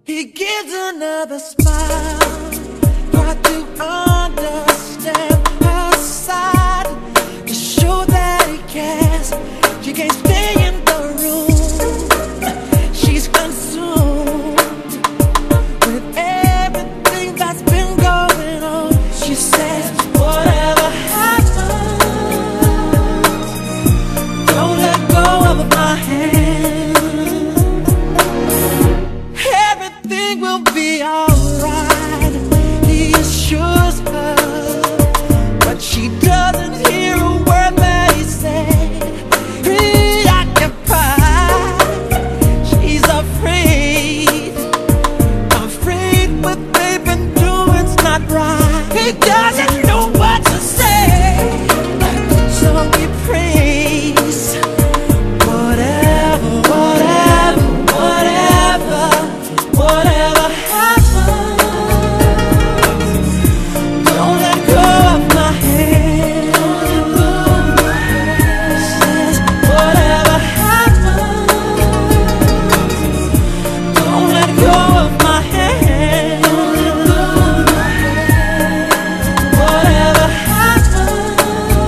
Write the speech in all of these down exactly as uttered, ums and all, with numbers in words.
He gives another smile. Try to understand her side, to show that he cares. She can't stay in the room. She's consumed with everything that's been going on. She says, whatever happens, don't let go of my hand. Everything will be alright, he assures her, but she doesn't hear a word that he said. Preoccupied, she's afraid, afraid what they've been doing's not right. He doesn't know what to say, so he prays. Whatever, whatever, whatever, whatever happens, don't let go of my hand. Says, whatever happens, don't let go of my hand. Whatever happens,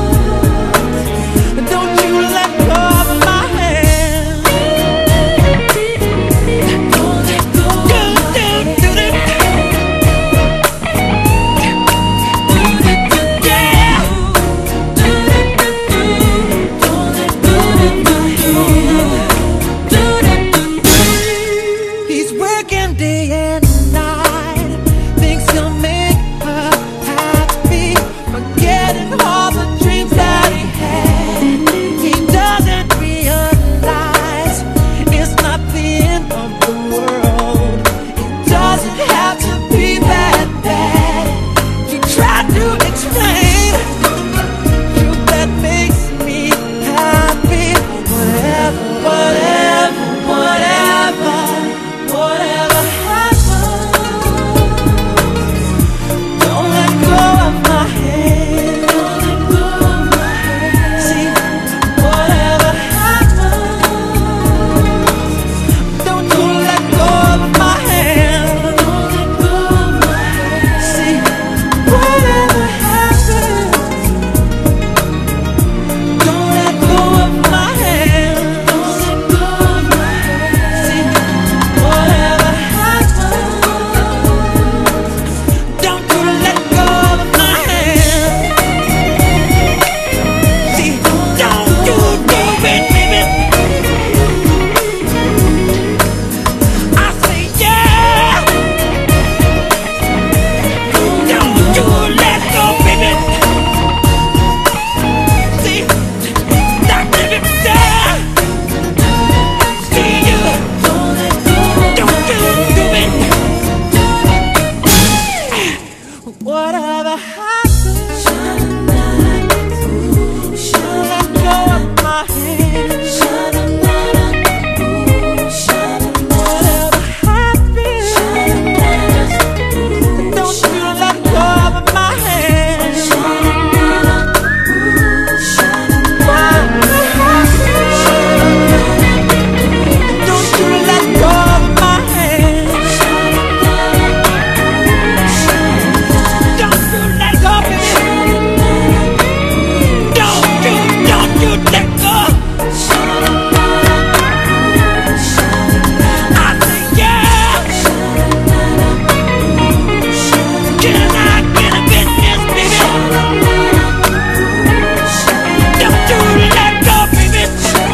don't you let go of my hand. Don't let go of my hand. Yeah. Don't let go of my hand. He's working day and night, thinks he'll make her happy, forgetting all the dreams that he had. He doesn't realize it's not the end of the world. It doesn't have to be that bad. He tried to explain, you that makes me happy. Whatever, whatever, whatever, whatever happens, don't let go of my hand. See, whatever happens, don't you let go of my hand. See, whatever happens, don't let go of my hand. See, whatever happens, don't you let go of my hand. See, don't you do it, baby. I say yeah. Don't you let go, baby. See, stop, baby, yeah. See you. Don't you do it. Whatever happens, don't let go of my hand. Whatever happens, don't you let go of my hand. Whatever happens, don't you let go of my hand. Don't you let go, baby. Don't you, don't you let go. I say yeah. Can I get a business, baby? Don't you let go, baby.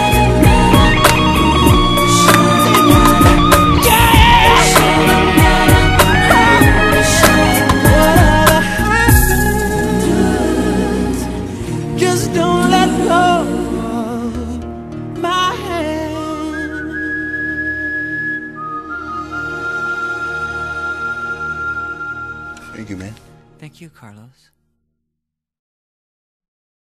Yeah. Whatever happens, just don't let go of my hand. Thank you, man. Thank you, Carlos.